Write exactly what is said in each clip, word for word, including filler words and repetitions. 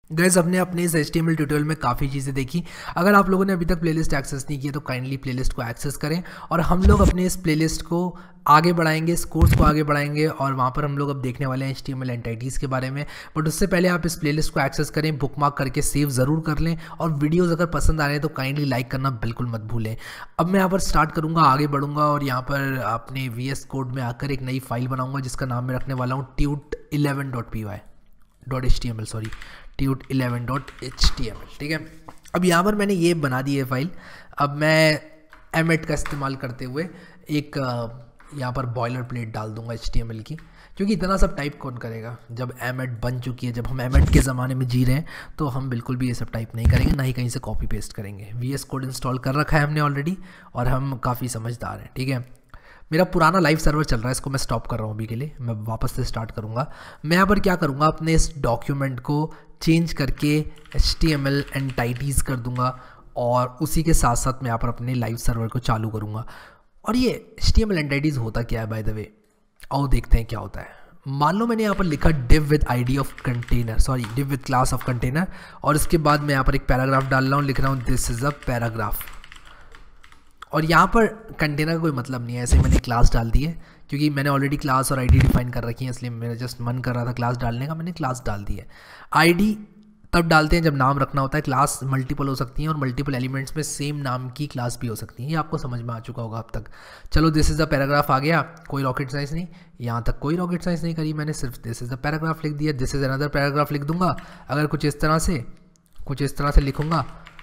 Guys अपने अपने इस H T M L tutorial में काफ़ी चीज़ें देखी। अगर आप लोगों ने अभी तक प्लेलिस्ट एक्सेस नहीं किया तो काइंडली प्लेलिस्ट को एक्सेस करें और हम लोग अपने इस प्लेलिस्ट को आगे बढ़ाएंगे, इस कोर्स को आगे बढ़ाएंगे और वहाँ पर हम लोग अब देखने वाले हैं H T M L entities के बारे में। बट उससे पहले आप इस प्लेलिस्ट को एक्सेस करें, बुकमार्क करके सेव ज़रूर कर लें और वीडियोज़ अगर पसंद आ रहे हैं तो काइंडली लाइक करना बिल्कुल मत भूलें। अब मैं यहाँ पर स्टार्ट करूँगा, आगे बढ़ूँगा और यहाँ पर अपने वी एस कोड में आकर एक नई फाइल बनाऊँगा जिसका नाम मैं रखने वाला हूँ tut eleven dot P Y dot H T M L sorry tut eleven dot H T M L. ठीक है, अब यहाँ पर मैंने ये बना दी है फाइल। अब मैं एमेट का इस्तेमाल करते हुए एक यहाँ पर बॉयलर प्लेट डाल दूंगा एच टी एम एल की, क्योंकि इतना सब टाइप कौन करेगा। जब एमेट बन चुकी है, जब हम एमेट के ज़माने में जी रहे हैं तो हम बिल्कुल भी ये सब टाइप नहीं करेंगे, ना ही कहीं से कॉपी पेस्ट करेंगे। वी एस कोड इंस्टॉल कर रखा है हमने ऑलरेडी और हम काफ़ी समझदार हैं। ठीक है, मेरा पुराना लाइव सर्वर चल रहा है, इसको मैं स्टॉप कर रहा हूँ अभी के लिए, मैं वापस से स्टार्ट करूँगा। मैं यहाँ पर क्या करूँगा, अपने इस डॉक्यूमेंट को चेंज करके H T M L entities कर दूँगा और उसी के साथ साथ मैं यहाँ पर अपने लाइव सर्वर को चालू करूँगा। और ये H T M L entities होता क्या है बाय द वे, आओ देखते हैं क्या होता है। मान लो मैंने यहाँ पर लिखा div with ID of container, sorry div with class of container, और इसके बाद मैं यहाँ पर एक पैराग्राफ डाल रहा हूँ, लिख रहा हूँ दिस इज़ अ पैराग्राफ। और यहाँ पर कंटेनर का कोई मतलब नहीं है, ऐसे मैंने क्लास डाल दी है क्योंकि मैंने ऑलरेडी क्लास और आईडी डिफाइन कर रखी है, इसलिए मेरा जस्ट मन कर रहा था क्लास डालने का, मैंने क्लास डाल दी है। आईडी तब डालते हैं जब नाम रखना होता है, क्लास मल्टीपल हो सकती हैं और मल्टीपल एलिमेंट्स में सेम नाम की क्लास भी हो सकती हैं, ये आपको समझ में आ चुका होगा अब तक। चलो दिस इज़ द पैराग्राफ आ गया, कोई रॉकेट साइंस नहीं, यहाँ तक कोई रॉकेट साइंस नहीं करी मैंने, सिर्फ दिस इज़ द पैराग्राफ लिख दिया। दिस इज़ अनदर पैराग्राफ लिख दूंगा, अगर कुछ इस तरह से कुछ इस तरह से लिखूँगा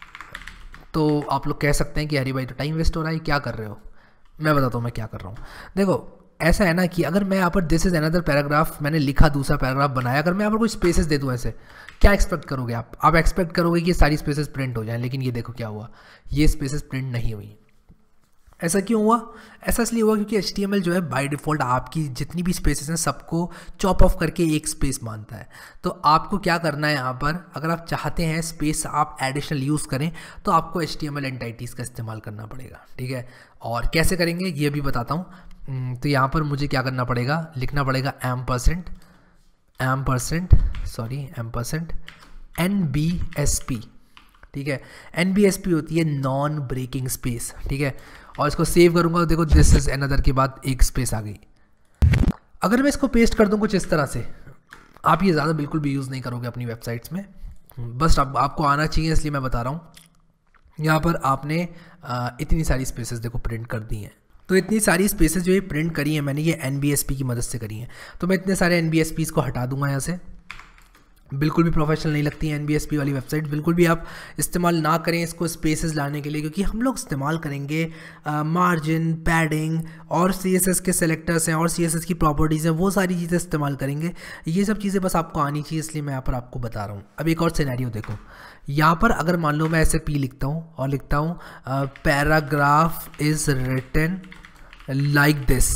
तो आप लोग कह सकते हैं कि हरी भाई तो टाइम वेस्ट हो रहा है, क्या कर रहे हो। मैं बताता हूँ मैं क्या कर रहा हूँ। देखो ऐसा है ना कि अगर मैं यहाँ पर दिस इज अनदर पैराग्राफ मैंने लिखा, दूसरा पैराग्राफ बनाया, अगर मैं यहाँ पर कुछ स्पेसेस दे दूँ ऐसे, क्या एक्सपेक्ट करोगे आप आप एक्सपेक्ट करोगे कि ये सारी स्पेसेस प्रिंट हो जाएं, लेकिन ये देखो क्या हुआ, ये स्पेसेस प्रिंट नहीं हुई। ऐसा क्यों हुआ? ऐसा इसलिए हुआ क्योंकि एच टी एम एल जो है बाय डिफ़ॉल्ट आपकी जितनी भी स्पेसेस हैं सबको चॉप ऑफ करके एक स्पेस मानता है। तो आपको क्या करना है यहाँ पर, अगर आप चाहते हैं स्पेस आप एडिशनल यूज़ करें तो आपको H T M L entities का इस्तेमाल करना पड़ेगा। ठीक है, और कैसे करेंगे ये भी बताता हूँ। तो यहाँ पर मुझे क्या करना पड़ेगा, लिखना पड़ेगा M percent M percent sorry M percent N B S P. ठीक है, एन बी एस पी होती है नॉन ब्रेकिंग स्पेस। ठीक है, और इसको सेव करूंगा तो देखो दिस इज अनदर के बाद एक स्पेस आ गई। अगर मैं इसको पेस्ट कर दूं कुछ इस तरह से, आप ये ज़्यादा बिल्कुल भी यूज़ नहीं करोगे अपनी वेबसाइट्स में, बस आप, आपको आना चाहिए इसलिए मैं बता रहा हूँ। यहाँ पर आपने आ, इतनी सारी स्पेसेस देखो प्रिंट कर दी हैं, तो इतनी सारी स्पेसेस जो ये प्रिंट करी हैं मैंने, ये एन बी एस पी की मदद से करी हैं। तो मैं इतने सारे एन बी एस पीज़ को हटा दूंगा यहाँ से, बिल्कुल भी प्रोफेशनल नहीं लगती है एन बी एस पी वाली वेबसाइट, बिल्कुल भी आप इस्तेमाल ना करें इसको स्पेसेस लाने के लिए, क्योंकि हम लोग इस्तेमाल करेंगे मार्जिन, पैडिंग और सी एस एस के सेलेक्टर्स हैं और सी एस एस की प्रॉपर्टीज़ हैं, वो सारी चीज़ें इस्तेमाल करेंगे। ये सब चीज़ें बस आपको आनी चाहिए, इसलिए मैं यहाँ पर आपको बता रहा हूँ। अब एक और सिनेरियो देखो, यहाँ पर अगर मान लो मैं ऐसे पी लिखता हूँ और लिखता हूँ paragraph is written like this.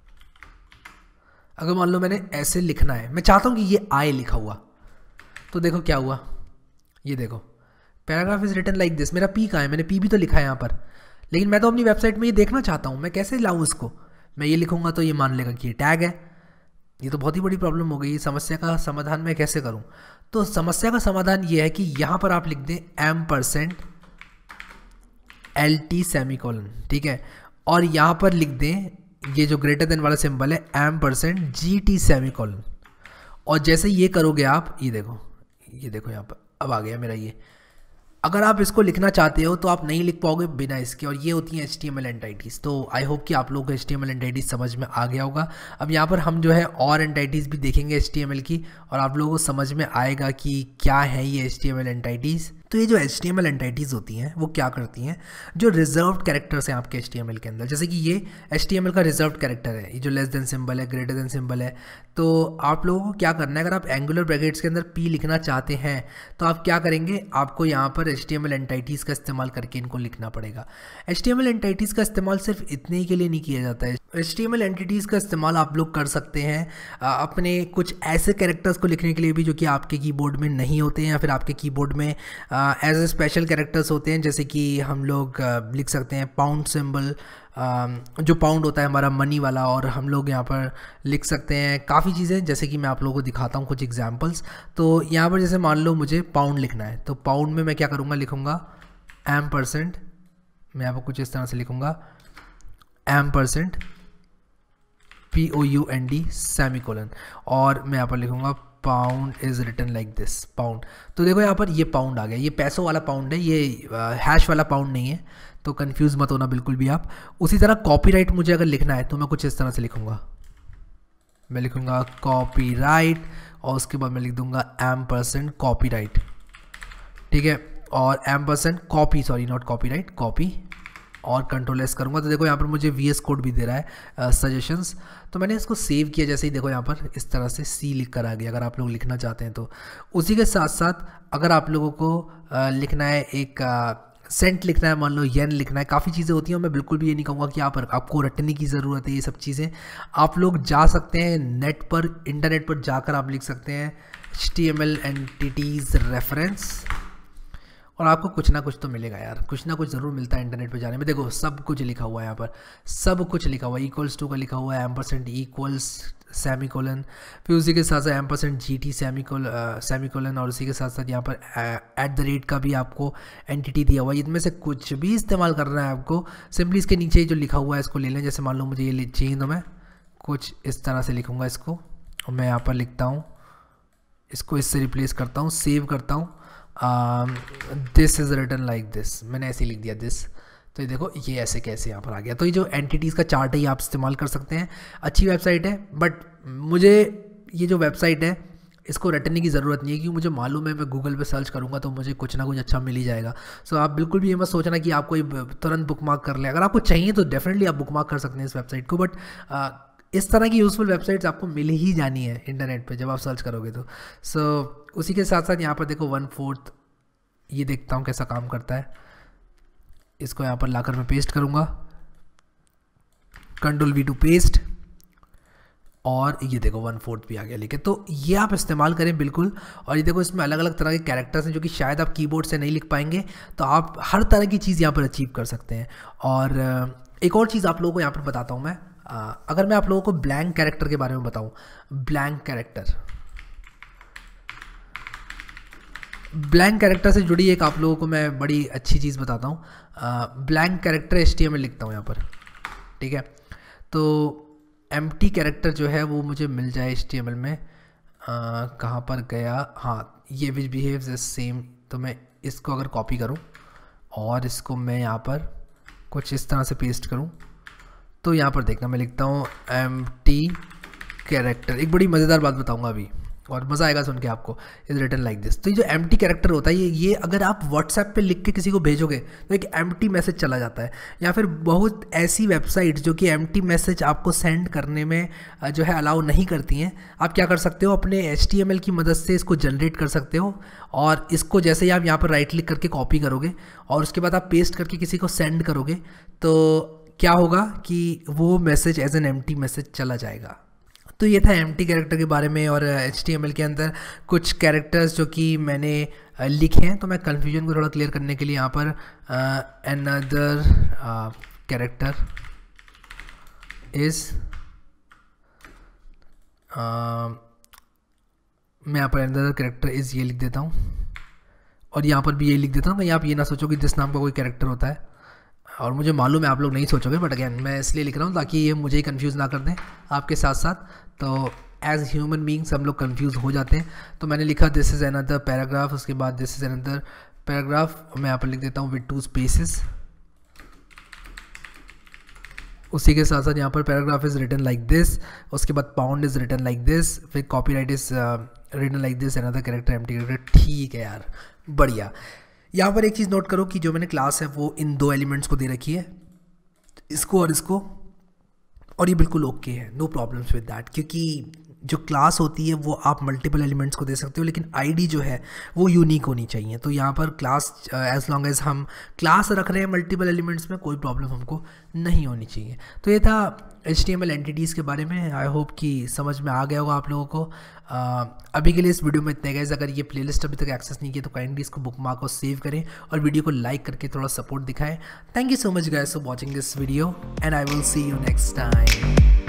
अगर मान लो मैंने ऐसे लिखना है, मैं चाहता हूँ कि ये आए लिखा हुआ, तो देखो क्या हुआ, ये देखो paragraph is written like this. मेरा पी कहाँ है, मैंने पी भी तो लिखा है यहाँ पर, लेकिन मैं तो अपनी वेबसाइट में ये देखना चाहता हूँ, मैं कैसे लाऊँ इसको। मैं ये लिखूँगा तो ये मान लेगा कि ये टैग है, ये तो बहुत ही बड़ी प्रॉब्लम हो गई। ये समस्या का समाधान मैं कैसे करूँ? तो समस्या का समाधान ये है कि यहाँ पर आप लिख दें M percent L T semicolon. ठीक है, और यहाँ पर लिख दें ये जो ग्रेटर देन वाला सिंबल है M percent G T semicolon. और जैसे ये करोगे आप, ये देखो ये देखो यहाँ पर अब आ गया मेरा ये। अगर आप इसको लिखना चाहते हो तो आप नहीं लिख पाओगे बिना इसके, और ये होती हैं H T M L entities. तो आई होप कि आप लोगों को H T M L entities समझ में आ गया होगा। अब यहाँ पर हम जो है और एंटिटीज़ भी देखेंगे एच टी एम एल की, और आप लोगों को समझ में आएगा कि क्या है ये H T M L entities. तो ये जो H T M L entities होती हैं वो क्या करती हैं, जो रिजर्व्ड कैरेक्टर्स हैं आपके एच टी एम एल के अंदर, जैसे कि ये एच टी एम एल का रिजर्व्ड कैरेक्टर है, ये जो लेस देन सिंबल है, ग्रेटर देन सिंबल है। तो आप लोगों को क्या करना है, अगर आप एंगुलर ब्रैकेट्स के अंदर पी लिखना चाहते हैं तो आप क्या करेंगे, आपको यहाँ पर H T M L entities का इस्तेमाल करके इनको लिखना पड़ेगा। H T M L entities का इस्तेमाल सिर्फ इतने ही के लिए नहीं किया जाता है। H T M L entities का इस्तेमाल आप लोग कर सकते हैं अपने कुछ ऐसे कैरेक्टर्स को लिखने के लिए भी जो कि आपके कीबोर्ड में नहीं होते हैं, या फिर आपके कीबोर्ड में एज ए स्पेशल कैरेक्टर्स होते हैं, जैसे कि हम लोग uh, लिख सकते हैं पाउंड सिंबल, uh, जो पाउंड होता है हमारा मनी वाला, और हम लोग यहाँ पर लिख सकते हैं काफ़ी चीज़ें, जैसे कि मैं आप लोगों को दिखाता हूँ कुछ एग्जांपल्स। तो यहाँ पर जैसे मान लो मुझे पाउंड लिखना है, तो पाउंड में मैं क्या करूँगा, लिखूँगा एम परसेंट, मैं यहाँ पर कुछ इस तरह से लिखूँगा M percent P O U N D semicolon, और मैं यहाँ पर लिखूँगा pound is written like this pound. तो देखो यहाँ पर ये पाउंड आ गया, ये पैसों वाला पाउंड है, ये हैश वाला पाउंड नहीं है, तो कंफ्यूज मत होना बिल्कुल भी आप। उसी तरह कॉपीराइट मुझे अगर लिखना है तो मैं कुछ इस तरह से लिखूँगा, मैं लिखूँगा कॉपीराइट, और उसके बाद मैं लिख दूँगा एम परसेंट कॉपीराइट, ठीक है, और M percent copy, sorry not copyright, copy, और कंट्रोल एस करूँगा। तो देखो यहाँ पर मुझे वी एस कोड भी दे रहा है सजेशंस, तो मैंने इसको सेव किया, जैसे ही देखो यहाँ पर इस तरह से सी लिख कर आ गया, अगर आप लोग लिखना चाहते हैं तो। उसी के साथ साथ अगर आप लोगों को आ, लिखना है, एक सेंट लिखना है, मान लो येन लिखना है, काफ़ी चीज़ें होती हैं, मैं बिल्कुल भी ये नहीं कहूँगा कि आप आपको रटने की ज़रूरत है, ये सब चीज़ें आप लोग जा सकते हैं नेट पर, इंटरनेट पर जाकर आप लिख सकते हैं H T M L entities reference, और आपको कुछ ना कुछ तो मिलेगा यार, कुछ ना कुछ ज़रूर मिलता है इंटरनेट पे जाने में। देखो सब कुछ लिखा हुआ है यहाँ पर, सब कुछ लिखा हुआ है, इक्वल्स टू का लिखा हुआ है, M percent equals semicolon, फिर उसी के साथ साथ M percent G T semi col semicolon, और उसी के साथ साथ यहाँ पर एट द रेट का भी आपको एंटिटी दिया हुआ है। इनमें से कुछ भी इस्तेमाल करना है आपको, सिंपली इसके नीचे जो लिखा हुआ है इसको ले लें। जैसे मान लो मुझे ये चाहिए तो मैं कुछ इस तरह से लिखूँगा इसको, और मैं यहाँ पर लिखता हूँ, इसको इससे रिप्लेस करता हूँ, सेव करता हूँ, this is written like this, मैंने ऐसे ही लिख दिया दिस। तो ये देखो ये ऐसे कैसे यहाँ पर आ गया। तो ये जो एंटिटीज़ का चार्ट है ये आप इस्तेमाल कर सकते हैं, अच्छी वेबसाइट है, बट मुझे ये जो वेबसाइट है इसको रटने की ज़रूरत नहीं है, क्योंकि मुझे मालूम है मैं गूगल पे सर्च करूँगा तो मुझे कुछ ना कुछ अच्छा मिल ही जाएगा। सो so, आप बिल्कुल भी ये मत सोचना कि आप कोई तुरंत बुकमार्क कर लें, अगर आपको चाहिए तो डेफिनेटली आप बुकमार्क कर सकते हैं इस वेबसाइट को, बट इस तरह की यूज़फुल वेबसाइट्स आपको मिल ही जानी है इंटरनेट पे जब आप सर्च करोगे तो। सो so, उसी के साथ साथ यहाँ पर देखो वन फोर्थ, ये देखता हूँ कैसा काम करता है, इसको यहाँ पर लाकर मैं पेस्ट करूँगा, कंट्रोल वी टू पेस्ट, और ये देखो वन फोर्थ भी आ गया लेके। तो ये आप इस्तेमाल करें बिल्कुल। और ये देखो इसमें अलग अलग तरह के कैरेक्टर्स हैं जो कि शायद आप कीबोर्ड से नहीं लिख पाएंगे, तो आप हर तरह की चीज़ यहाँ पर अचीव कर सकते हैं। और एक और चीज़ आप लोगों को यहाँ पर बताता हूँ मैं, अगर मैं आप लोगों को ब्लैंक कैरेक्टर के बारे में बताऊँ, ब्लैंक कैरेक्टर ब्लैंक कैरेक्टर से जुड़ी एक आप लोगों को मैं बड़ी अच्छी चीज़ बताता हूँ। Blank character H T M L लिखता हूँ यहाँ पर, ठीक है। तो एम्प्टी कैरेक्टर जो है वो मुझे मिल जाए एच टी एम एल में, कहाँ पर गया, हाँ ये विच बिहेव्स द सेम। तो मैं इसको अगर कॉपी करूँ और इसको मैं यहाँ पर कुछ इस तरह से पेस्ट करूँ, तो यहाँ पर देखना मैं लिखता हूँ एम्प्टी कैरेक्टर। एक बड़ी मज़ेदार बात बताऊँगा अभी, और मज़ा आएगा सुन के आपको, इज़ रिटन लाइक दिस। तो ये जो एम्प्टी कैरेक्टर होता है, ये ये अगर आप व्हाट्सएप पे लिख के किसी को भेजोगे तो एक एम्प्टी मैसेज चला जाता है। या फिर बहुत ऐसी वेबसाइट्स जो कि एम्प्टी मैसेज आपको सेंड करने में जो है अलाउ नहीं करती हैं, आप क्या कर सकते हो, अपने एच टी एम एल की मदद से इसको जनरेट कर सकते हो। और इसको जैसे ही आप यहाँ पर राइट क्लिक करके कॉपी करोगे और उसके बाद आप पेस्ट करके किसी को सेंड करोगे, तो क्या होगा कि वो message as an empty message चला जाएगा। तो ये था एम्प्टी कैरेक्टर के बारे में। और एच टी एम एल के अंदर कुछ कैरेक्टर्स जो कि मैंने लिखे हैं, तो मैं कन्फ्यूजन को थोड़ा क्लियर करने के लिए यहाँ पर अनदर कैरेक्टर इज़, मैं यहाँ पर अनदर कैरेक्टर इज़ ये लिख देता हूँ, और यहाँ पर भी ये लिख देता हूँ। कहीं आप ये ना सोचो कि जिस नाम का कोई कैरेक्टर होता है, और मुझे मालूम है आप लोग नहीं सोचोगे, बट अगेन मैं इसलिए लिख रहा हूँ ताकि ये मुझे ही कंफ्यूज ना कर दें आपके साथ साथ। तो एज ह्यूमन बीइंग्स हम लोग कंफ्यूज हो जाते हैं। तो मैंने लिखा दिस इज़ अनदर पैराग्राफ, उसके बाद दिस इज़ अनदर पैराग्राफ, मैं यहाँ पर लिख देता हूँ विद टू स्पेसेस। उसी के साथ साथ यहाँ पर paragraph is written like this, उसके बाद pound is written like this, फिर copyright is written like this, another character empty character. ठीक है यार, बढ़िया। यहाँ पर एक चीज़ नोट करो कि जो मैंने क्लास है वो इन दो एलिमेंट्स को दे रखी है, इसको और इसको, और ये बिल्कुल ओके है, नो प्रॉब्लम्स विद दैट, क्योंकि जो क्लास होती है वो आप मल्टीपल एलिमेंट्स को दे सकते हो, लेकिन आईडी जो है वो यूनिक होनी चाहिए। तो यहाँ पर क्लास एज लॉन्ग एज हम क्लास रख रहे हैं मल्टीपल एलिमेंट्स में, कोई प्रॉब्लम हमको नहीं होनी चाहिए। तो ये था H T M L entities के बारे में। आई होप कि समझ में आ गया होगा आप लोगों को। आ, अभी के लिए इस वीडियो में इतने गाइस। अगर ये प्लेलिस्ट अभी तक एक्सेस नहीं किया तो काइंडली इसको बुकमार्क और सेव करें और वीडियो को लाइक करके थोड़ा सपोर्ट दिखाएं। Thank you so much guys for watching this video and I will see you next time.